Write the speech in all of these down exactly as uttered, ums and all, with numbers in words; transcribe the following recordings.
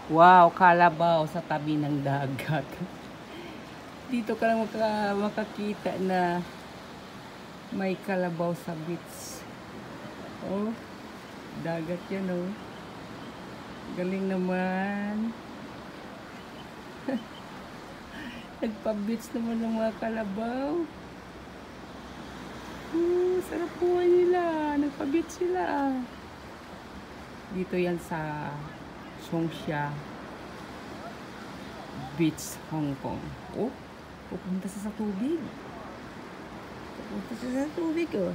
Wow, kalabaw sa tabi ng dagat. Dito ka lang maka, makakita na may kalabaw sa beach. Oh, dagat yan oh. Galing naman. Nagpa-beach naman ng mga kalabaw. Hmm, sarap buhay nila. Nagpa-beach sila. Dito yan sa Songsha Beach, Hong Kong. Oh, pupunta sa sa tubig. Pupunta sa sa tubig oh.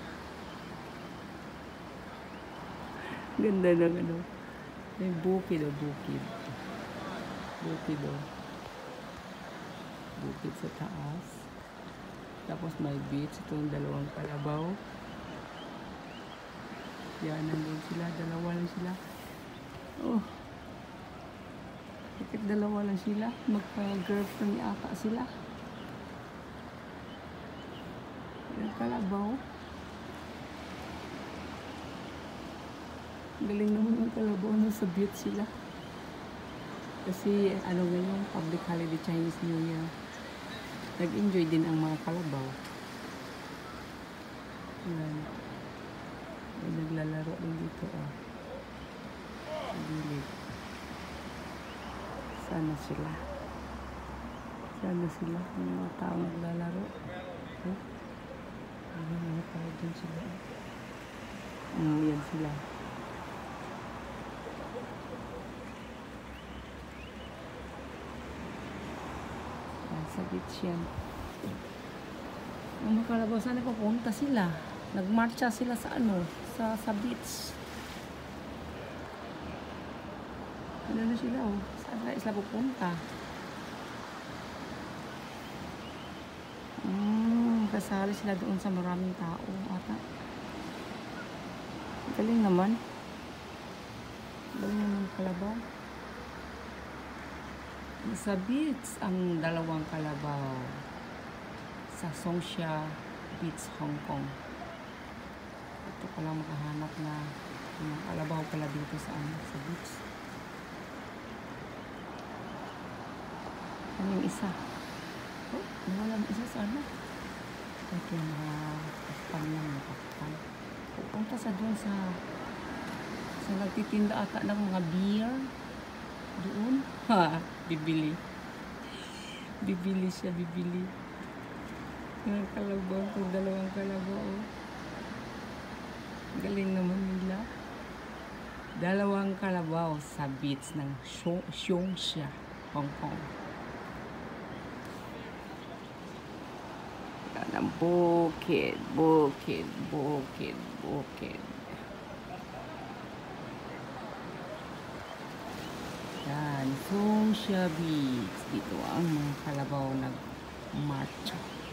Ganda ng ano. May bukid oh, bukid. Bukid oh. Bukid sa taas. Tapos may beach. Ito yung dalawang kalabaw. Yan, nandun sila. Dalawa lang sila. Oh. Bakit dalawa lang sila? Magka-girlfriend ata sila. Yung kalabaw. Galing naman yung kalabaw na sa beach sila. Kasi ano ngayon, public holiday, Chinese New Year. Nag-enjoy din ang mga kalabaw. Yan. May naglalaro din dito ah. Gilid. Sana sila. Sana sila. Yung mga tao naglalaro. Oh. Ayan, mga tao din sila. Oh, yan sila. Sa beach yan. Ang mga kalabaw, saan pupunta sila? Nagmarcha sila sa ano? Sa, sa beach. Ano na sila oh? Saan na sila pupunta? Hmm, kasali sila doon sa maraming tao ata. Galing naman. Galing naman kalabaw. Sa beach ang dalawang kalabaw sa Songsha Beach, Hong Kong. Ito ko lang makahanap na mga kalabaw pala dito sa, ano, sa beach. Ano yung isa? Oh, nawala yung isa sa ano? Ito yung mga kapal na mga kapal. Pupunta sa doon sa sa nagtitinda ata ng mga beer. Doon, ha, bibili. Bibili siya, bibili. Yung kalabaw, yung dalawang kalabaw. Oh. Galing naman nila. Dalawang kalabaw sa beach ng Songsha, Hong Kong. Yan ang bukid, bukid, bukid, bukid. Yan, Songsha Beach. Dito ang mga kalabaw nag-marcha.